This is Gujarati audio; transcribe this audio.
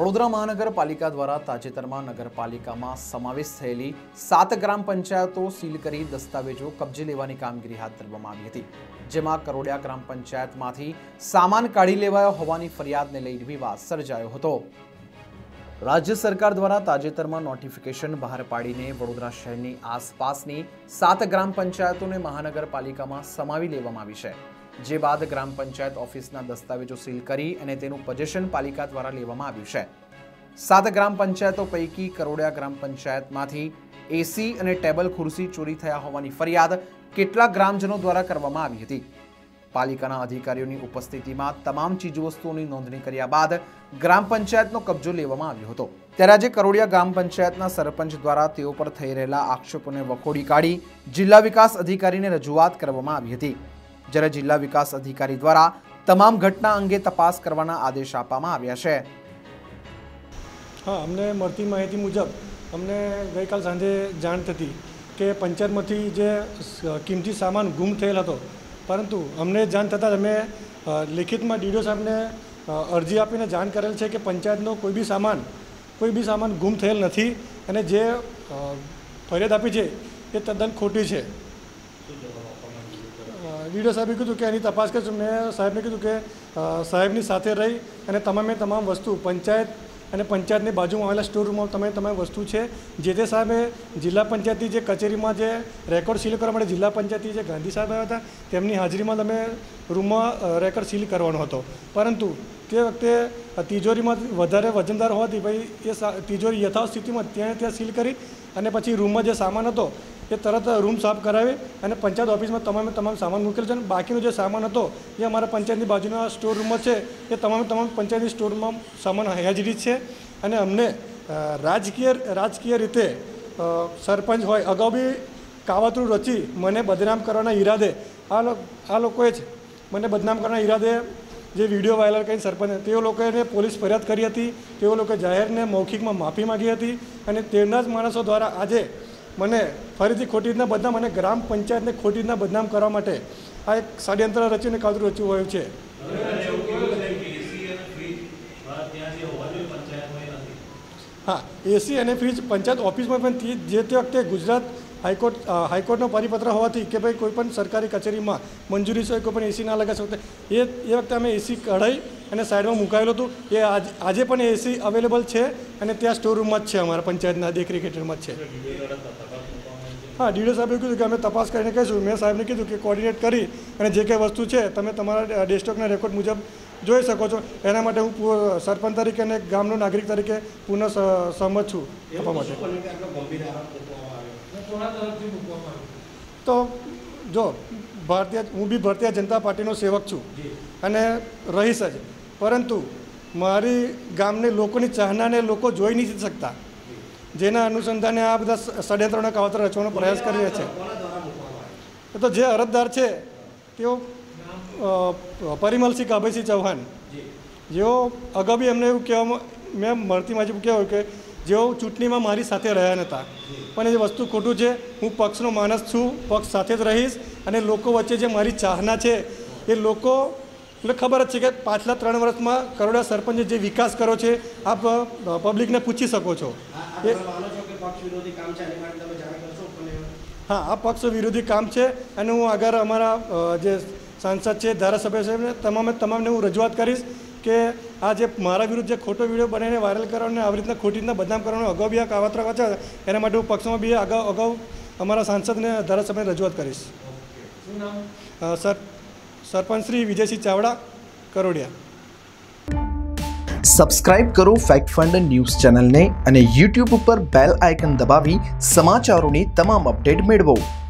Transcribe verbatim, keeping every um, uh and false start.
વડોદરા મહાનગરપાલિકા દ્વારા તાજેતરમાં નગરપાલિકામાં સમાવેશ થયેલી સાત ગ્રામ પંચાયતો સીલ કરી દસ્તાવેજો કબજે લેવાની કામગીરી હાથ ધરવામાં આવી હતી, જેમાં કરોડિયા ગ્રામ પંચાયતમાંથી સામાન કાઢી લેવાયો હોવાની ફરિયાદને લઈને વિવાદ સર્જાયો હતો। રાજ્ય સરકાર દ્વારા તાજેતરમાં નોટિફિકેશન બહાર પાડીને વડોદરા શહેરની આસપાસની સાત ગ્રામ પંચાયતોને મહાનગરપાલિકામાં સમાવી લેવામાં આવી છે, જે બાદ ગ્રામ પંચાયત ઓફિસના દસ્તાવેજો સીલ કરી અને તેનું પોઝેશન પાલિકા દ્વારા લેવામાં આવ્યું છે। સાત ગ્રામ પંચાયતો પૈકી કરોડિયા ગ્રામ પંચાયતમાંથી એસી અને ટેબલ ખુરશી ચોરી થયા હોવાની ફરિયાદ કેટલાક ગ્રામજનો દ્વારા કરવામાં આવી હતી। પાલિકાના અધિકારીઓની ઉપસ્થિતિમાં તમામ ચીજવસ્તુઓની નોંધણી કર્યા બાદ ગ્રામ પંચાયતનો કબજો લેવામાં આવ્યો હતો। ત્યારે આજે કરોડિયા ગ્રામ પંચાયતના સરપંચ દ્વારા તેઓ પર થઈ રહેલા આક્ષેપોને વખોડી કાઢી જિલ્લા વિકાસ અધિકારીને રજૂઆત કરવામાં આવી હતી, જ્યારે જિલ્લા વિકાસ અધિકારી દ્વારા તમામ ઘટના અંગે તપાસ કરવાના આદેશ આપવામાં આવ્યા છે। હા, અમને મળતી માહિતી મુજબ અમને ગઈકાલ સાંજે જાણ થતી કે પંચાયતમાંથી જે કિંમતી સામાન ગુમ થયેલ હતો, પરંતુ અમને જાણ થતાં અમે લેખિતમાં ડીડીઓ સાહેબને અરજી આપીને જાણ કરેલ છે કે પંચાયતનો કોઈ બી સામાન કોઈ બી સામાન ગુમ થયેલ નથી અને જે ફરિયાદ આપી છે એ તદ્દન ખોટી છે। ડીડીઓ સાહેબે કીધું કે એની તપાસ કરશું। મેં સાહેબને કીધું કે સાહેબની સાથે રહી અને તમામે તમામ વસ્તુ પંચાયત અને પંચાયતની બાજુમાં આવેલા સ્ટોર રૂમમાં તમે તમામ વસ્તુ છે જે તે સાહેબે જિલ્લા પંચાયતની જે કચેરીમાં જે રેકોર્ડ સીલ કરવા માટે જિલ્લા પંચાયતની જે ગાંધી સાહેબ આવ્યા હતા તેમની હાજરીમાં તમે રૂમમાં રેકોર્ડ સીલ કરવાનો હતો, પરંતુ તે વખતે તિજોરીમાં વધારે વજનદાર હોવાથી ભાઈ એ તિજોરી યથાવત સ્થિતિમાં ત્યાં ત્યાં સીલ કરી અને પછી રૂમમાં જે સામાન હતો એ તરત રૂમ સાફ કરાવી અને પંચાયત ઓફિસમાં તમામે તમામ સામાન મૂકેલ છે અને બાકીનો જે સામાન હતો એ અમારા પંચાયતની બાજુના સ્ટોર રૂમમાં છે એ તમામે તમામ પંચાયતની સ્ટોર રૂમમાં સામાન હાજરી છે। અને અમને રાજકીય રાજકીય રીતે સરપંચ હોય અગાઉ બી કાવતરું રચી મને બદનામ કરવાના ઈરાદે આ આ લોકોએ જ મને બદનામ કરવાના ઈરાદે જે વિડીયો વાયરલ કરીને સરપંચ તેઓ લોકોએ પોલીસ ફરિયાદ કરી હતી, તેઓ લોકોએ જાહેરને મૌખિકમાં માફી માગી હતી અને તેના જ માણસો દ્વારા આજે મને ફરીથી ખોટી રીતના બદનામ અને ગ્રામ પંચાયતને ખોટી રીતના બદનામ કરવા માટે આ એક ષડયંત્ર રચીને કાવતરું રચ્યું હોય છે। હા, એસી અને ફ્રીજ પંચાયત ઓફિસમાં પણ જે તે વખતે ગુજરાત હાઈકોર્ટ હાઈકોર્ટનો પરિપત્ર હોવાથી કે ભાઈ કોઈ પણ સરકારી કચેરીમાં મંજૂરી છે કોઈ પણ એસી ના લગાવી શકતે એ એ વખતે અમે એસી કઢાઈ અને સાઈડમાં મુકાયેલું હતું। એ આજ આજે પણ એસી અવેલેબલ છે અને ત્યાં સ્ટોર રૂમમાં જ છે, અમારા પંચાયતના દેખરેખ હેઠળમાં જ છે। હા, ડીડીઓ સાહેબે કીધું કે અમે તપાસ કરીને કહીશું। મેં સાહેબને કીધું કે કોર્ડિનેટ કરી અને જે કંઈ વસ્તુ છે તમે તમારા ડેસ્કટોપના રેકોર્ડ મુજબ જોઈ શકો છો। એના માટે હું સરપંચ તરીકે અને ગામનો નાગરિક તરીકે પુનઃ સહમત છું આપવા માટે। તો જો ભારતીય હું બી ભારતીય જનતા પાર્ટીનો સેવક છું અને રહીશ જ, પરંતુ મારી ગામની લોકોની ચાહનાને લોકો જોઈ નથી શકતા, જેના અનુસંધાને આ બધા ષડયંત્રોના કાવતર રચવાનો પ્રયાસ કરી રહ્યા છે। તો જે અરજદાર છે તેઓ પરિમલસિંહ કાભયસિંહ ચૌહાણ, જેઓ અગાઉ બી એમને એવું કહેવામાં મેં મળતી માહિતી કહેવાય કે જેઓ ચૂંટણીમાં મારી સાથે રહ્યા નહોતા, પણ એ વસ્તુ ખોટું છે। હું પક્ષનો માણસ છું, પક્ષ સાથે જ રહીશ અને લોકો વચ્ચે જે મારી ચાહના છે એ લોકો એટલે ખબર જ છે કે પાછલા ત્રણ વર્ષમાં કરોડિયા સરપંચે જે વિકાસ કર્યો છે આપ પબ્લિકને પૂછી શકો છો। હા, આ પક્ષ વિરોધી કામ છે અને હું આગળ અમારા જે સાંસદ છે ધારાસભ્ય છે તમામે તમામને હું રજૂઆત કરીશ કે આ જે મારા વિરુદ્ધ જે ખોટો વિડીયો બનાવીને વાયરલ કરવાનો આવી રીતના ખોટી રીતના બદનામ કરવાનો અગાઉ બી આ કાવતરા વાંચ્યા એના માટે હું પક્ષમાં બી અગાઉ અગાઉ અમારા સાંસદને ધારાસભ્યને રજૂઆત કરીશ। સર સરપંચ શ્રી વિજયસિંહ ચાવડા, કરોડિયા। સબસ્ક્રાઇબ કરો ફેક્ટ ફંડ ન્યૂઝ ચેનલને અને યુટ્યુબ ઉપર બેલ આઇકન દબાવી સમાચારોની તમામ અપડેટ મેળવો।